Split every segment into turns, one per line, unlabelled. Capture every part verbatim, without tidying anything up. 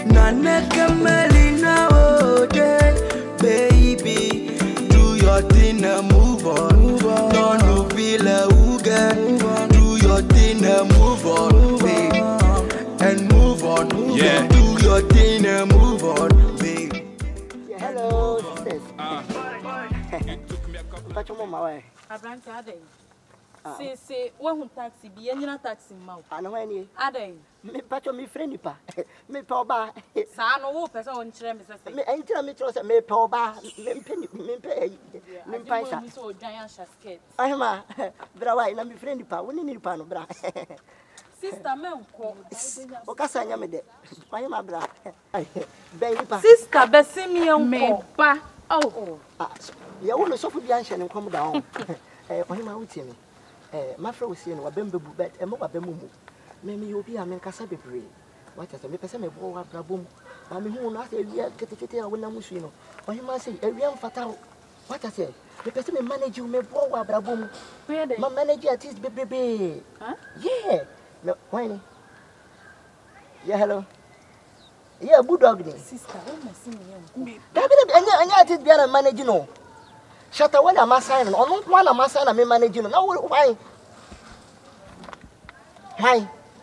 Naneka Melina, oh, baby, do your thing and move on. Move on. Don't no feel a hooga. Do your thing and move on, babe. And move on. Yeah. Do your thing and move on, babe.
Hello, sis. Ah. Pacho mama why?
Abranka adey. See see, one taxi be any taxi mouth.
Ano any?
Adey.
Me pacho me friend pa. Me pa oba.
Sa no wo pese won kire me sese.
Me entira me tro se me pa oba. Me mpe me mpe me mpa sa.
Me so dwan ya skirt.
Ahema, bra why na me friend pa. Woni ni pa no bra.
Sister me nko.
O kasa nya me de. Ahema bra. Ben ni pa.
Sister besimi enko. Me ba. Oh.
Ah, ya wo no so fu bia nhye ne nkom da ho. Eh, Ahema wuti me. Eh, my friend was saying, Wabembu, but a more Bamu. Maybe you'll be a man cassa bebre. What as a me person may blow up Brabum. I mean, who not a real get when I'm Musino. Or you must say, a real fatal. What I say, the person may manage you may blow up Brabum. My manager at his baby. Huh? Yeah. No, why? Yeah, hello. Yeah, Bulldog. Sister, what must see me? David, and I did be a manager, no. Shut away a massage, or not one a massage, and managing. No, why? Why?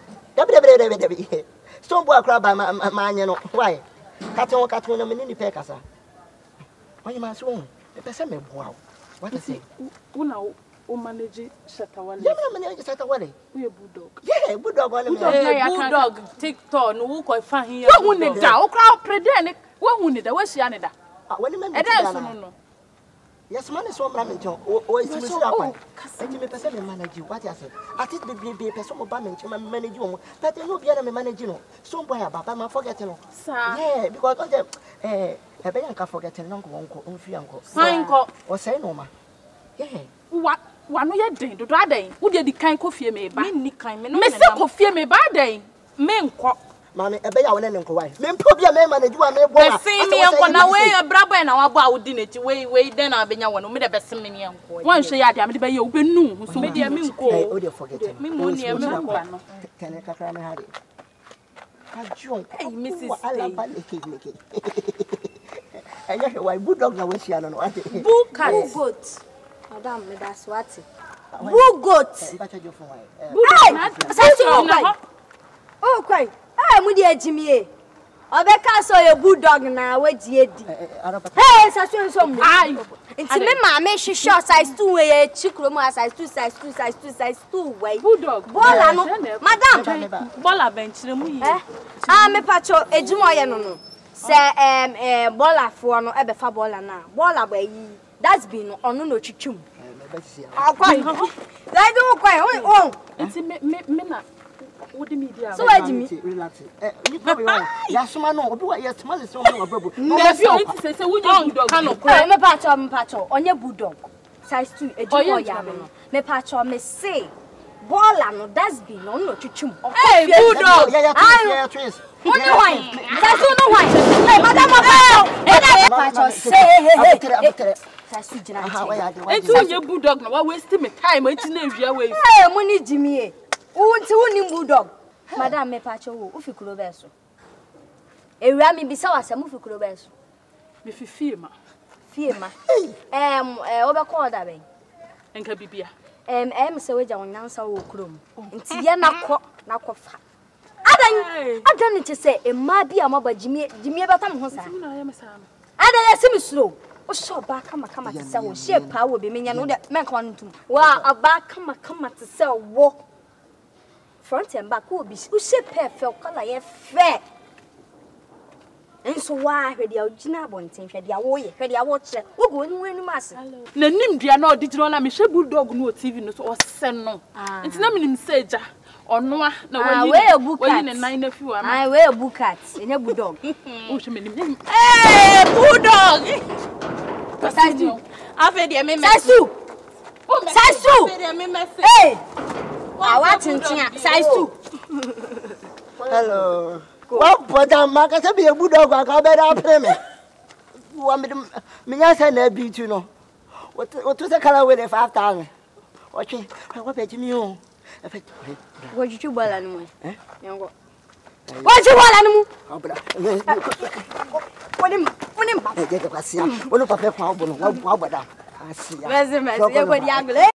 Stone boy crab by my man, you know. Why? Cattle, cattle, and mini pecasa. Why you must own? The person may wow. What is it? Who now? O manage Shatawale. Yeah, manage Shatawale. We a bulldog. Yeah, bulldog.
Bulldog. TikTok. No, quite fine here. What would it go? Crowd predenic. What would it? Where's Yanida? When you meant no.
Yes, man is one ramen. Oh, it's Mister Apple. I think the person manage you. What I said. I think the baby person will manage you. Manage you. But you know, be a manager. So, boy, about I'm forgetting. Yeah, because all the eh, a bank forgetting uncle, uncle, uncle. Uncle, or say no, ma. Yeah. What? One year day to that day. Would you decline coffee me? Me, kind, me, Mister Coffee me bad day. Men cock. Mammy, a bear and uncle wife. Men probably a man and you are me. See me on away a brother and our bow dinner to way, way, then I'll be one with the best mini uncle. One say I am the you been new, so maybe a mean call. Oh, you forget me, money, can I cry my head? Hey, Missus Alabama. I know why Bulldog now wish you don't know. Book goat. Madame, that's what. Book goat. Oh, quite. Ah, Mudia Jimmy. Obeka saw your bulldog now. Wait, ye. Hey, Sasson, some. Aye. It's me, mamma. She short size two, a chick room, size two, size two, size two, size two, way. Bulldog. Bola, Madame. Bola bench. Ah, me pacho, a jumoya no. Say, um, eh, Bola for no ever fabola now. Bola way. That's been on no chichum. Oh, quite. I don't quite. Oh, it's me, me, me. What do you mean? So I do relax. You probably right. Yes, man, no. Do what? Yes, man, is so much bubble. Yes, you say, so we don't bulldog. I'm a patch on patcho on your bulldog. Size two, a joy yam. Me patch on me say. Bola no dustbin, no no chichum. Hey, bulldog. Yeah, yeah, trees. Only wine. That's no wine. Hey, madam, patch say, hey, hey, hey. It's all your bulldog. No, wasting my time. It's in every way. Hey, money, Jimmy. Won't you bulldog? Madame, me pacho, ufi kulobeso. E rami bisa wasa mufi kulobeso. Me fi firma. Firma. Em, eh, oba call da ben. Enka bibia. Em, em se weja wonyansa wo krom. Nti ye na kọ, na kọ fa. Adan, adan nti se e ma bia maba jimi, jimi beta mo ho sa. Adan ya simi slow. O so ba kama kama ti se wo shape pa wo be menya no de men kwa ntum. Wa aba kama kama ti se wo. Front and back will be who shape felt color ye fair. And so why ready out Gina Bontin, ready away, ready I watch it. We're going win mass. The name dear no did not me share bulldog no T V no or send no. It's not meaning sage or no. No, way a book and nine if you are. I wear a book at in a bulldog. Hey, bulldog! Size two. I've heard your meme. Size two. Size two. Hey! I want in size two. Hello. What but I'm not going to be a bulldog. I got better payment. Want me to say no beat you know. What what was the color with the five thousand? Okay, what bet you? What did you buy animal? Eh? What you want animal? Wani wani ma.
Eh, get the Cassia. What if I pay for one? What about that? I see.
Where's the mess? Everybody angle.